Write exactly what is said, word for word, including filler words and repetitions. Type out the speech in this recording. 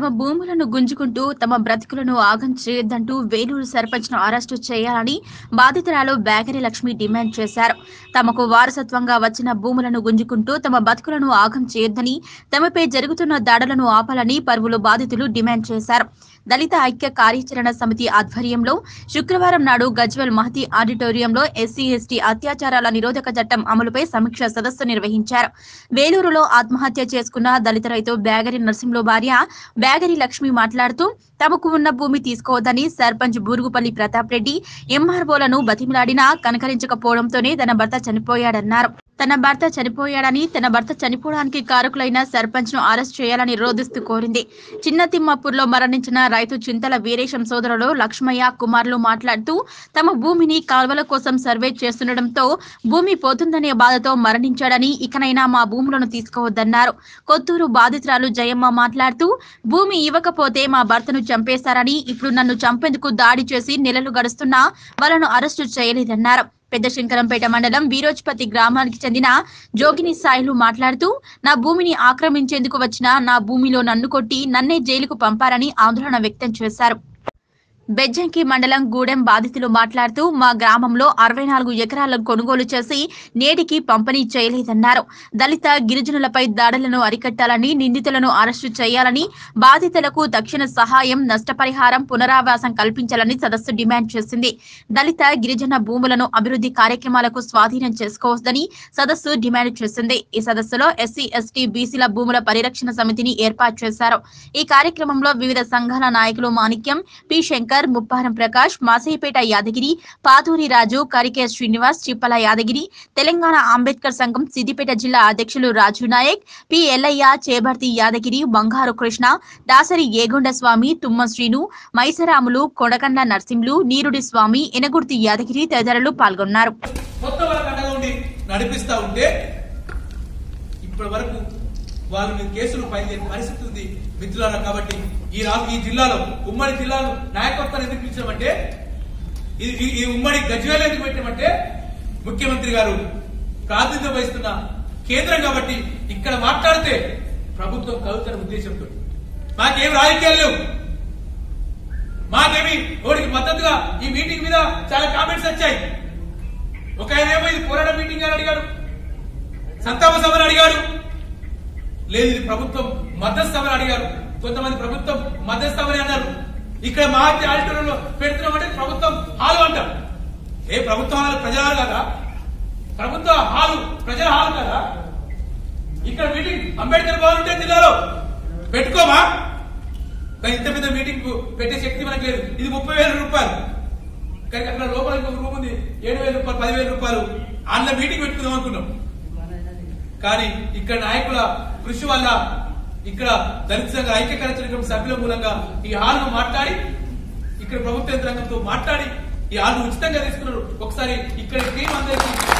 తమ భూములను గుంజుకుంటూ తమ బ్రతుకులను ఆగం చేయొద్దంటూ వేలూరు సర్పంచ్ను అరెస్టు చేయాలని బాధితురాలు బ్యాగరి లక్ష్మి డిమాండ్ చేశారు. తమకు వారసత్వంగా వచ్చిన భూములను గుంజుకుంటూ తమ బతుకులను ఆగం చేయొద్దని, తమపై జరుగుతున్న దాడులను ఆపాలని పలువురు బాధితులు డిమాండ్ చేశారు. దళిత ఐక్య కార్యాచరణ సమితి ఆధ్వర్యంలో శుక్రవారం నాడు గజ్వెల్ మహతి ఆడిటోరియంలో ఎస్సీ ఎస్టీ అత్యాచారాల నిరోధక చట్టం అమలుపై సమీక్ష సదస్సు నిర్వహించారు. వేలూరులో ఆత్మహత్య చేసుకున్న దళిత రైతు బ్యాగరి నర్సింహులు భార్య బ్యాగరి లక్ష్మి మాట్లాడుతూ తమకు ఉన్న భూమి తీసుకోవద్దని సర్పంచ్ బూరుగుపల్లి ప్రతాప్ రెడ్డి ఎంఆర్ఓలను బతిమిలాడినా కనకరించకపోవడంతోనే తన భర్త చనిపోయాడన్నారు. తన భర్త చనిపోయాడని, తన భర్త చనిపోవడానికి కారకులైన సర్పంచ్ ను అరెస్ట్ చేయాలని రోధిస్తూ కోరింది. చిన్న తిమ్మాపూర్లో మరణించిన రైతు చింతల వీరేశం సోదరుడు లక్ష్మయ్య కుమార్లు మాట్లాడుతూ తమ భూమిని కాల్వల కోసం సర్వే చేస్తుండటంతో భూమి పోతుందనే బాధతో మరణించాడని, ఇకనైనా మా భూములను తీసుకోవద్దన్నారు. కొత్తూరు బాధితురాలు జయమ్మ మాట్లాడుతూ భూమి ఇవ్వకపోతే మా భర్తను చంపేశారని, ఇప్పుడు నన్ను చంపేందుకు దాడి చేసి నెలలు గడుస్తున్నా వాళ్ళను అరెస్టు చేయలేదన్నారు. పెద్ద శంకరంపేట మండలం వీరోజ్పతి గ్రామానికి చెందిన జోగిని సాయిలు మాట్లాడుతూ నా భూమిని ఆక్రమించేందుకు వచ్చిన నా భూమిలో నన్ను కొట్టి నన్నే జైలుకు పంపారని ఆందోళన వ్యక్తం చేశారు. బెజ్జంకి మండలం గూడెం బాధితులు మాట్లాడుతూ మా గ్రామంలో అరవై నాలుగు ఎకరాలను కొనుగోలు చేసి నేటికి పంపిణీ చేయలేదన్నారు. దళిత గిరిజనులపై దాడులను అరికట్టాలని, నిందితులను అరెస్టు చేయాలని, బాధితులకు తక్షణ సహాయం, నష్టపరిహారం, పునరావాసం కల్పించాలని సదస్సు డిమాండ్ చేసింది. దళిత గిరిజన భూములను అభివృద్ధి కార్యక్రమాలకు స్వాధీనం చేసుకోవద్దని సదస్సు డిమాండ్ చేసింది. ఈ సదస్సులో ఎస్సీ ఎస్టీ బీసీల భూముల పరిరక్షణ సమితిని ఏర్పాటు చేశారు. ఈ కార్యక్రమంలో వివిధ సంఘాల నాయకులు మాణిక్యం, పి శంకర్, ముప్పారం ప్రకాష్, మాసేపేట యాదగిరి, పాతూరి రాజు, కరికే శ్రీనివాస్, చిప్పల యాదగిరి, తెలంగాణ అంబేద్కర్ సంఘం సిద్దిపేట జిల్లా అధ్యక్షులు రాజు నాయక్, పి ఎల్లయ్య, చేబర్తి యాదగిరి, బంగారు కృష్ణ, దాసరి ఏగొండ స్వామి, తుమ్మ శ్రీను, మైసరాములు, కొడకండ్ల నర్సింహులు, నీరుడి స్వామి, ఎనగుర్తి యాదగిరి తదితరులు పాల్గొన్నారు. వాళ్ళ మీద కేసులు ఫైల్ చేసే పరిస్థితి ఉంది మిత్రులారా. కాబట్టి ఈ ఈ జిల్లాలో ఉమ్మడి జిల్లాలో నాయకత్వాన్ని ఎందుకు పిలిచామంటే, ఇది ఈ ఉమ్మడి గజ్వేల్ ఎందుకు పెట్టామంటే, ముఖ్యమంత్రి గారు ప్రాతినిధ్యం వహిస్తున్న కేంద్రం కాబట్టి ఇక్కడ మాట్లాడితే ప్రభుత్వం కలుగుతున్న ఉద్దేశంతో మాకేం రాజకీయాలు లేవు. మాకేమి ఓడికి మద్దతుగా ఈ మీటింగ్ మీద చాలా కామెంట్స్ వచ్చాయి. ఒక ఆయన ఏమో ఇది పోరాట మీటింగ్ అని అడిగాడు, సంతాప సభను అడిగాడు. లేదు ఇది ప్రభుత్వం మధ్యస్థమని అడిగారు. కొంతమంది ప్రభుత్వం మధ్యస్థమని అన్నారు. ఇక్కడ మహతి ఆడిటోరియంలో పెడుతున్నామంటే ప్రభుత్వం హాలు అంటారు. ఏ ప్రభుత్వం హాలు ప్రజల హాలు కదా, ప్రభుత్వ హాలు ప్రజల హాలు కదా. ఇక్కడ మీటింగ్ అంబేద్కర్ భవన్ ఉంటే జిల్లాలో పెట్టుకోమా? ఇంత పెద్ద మీటింగ్ పెట్టే శక్తి మనకు లేదు. ఇది ముప్పై వేల రూపాయలు, కానీ అక్కడ లోపల ఇంకొక రూమ్ ఉంది, ఏడు వేల రూపాయలు, పదివేల రూపాయలు. అందులో మీటింగ్ పెట్టుకుందాం అనుకున్నాం. కానీ ఇక్కడ నాయకుల కృషి వల్ల, ఇక్కడ దళిత సంఘ ఐక్య కార్యాచరణ సభ్యుల మూలంగా ఈ హాల్ను మాట్లాడి, ఇక్కడ ప్రభుత్వ యంత్రాంగంతో మాట్లాడి ఈ హాల్ను ఉచితంగా తీసుకున్నారు. ఒకసారి ఇక్కడ టీం అందరికీ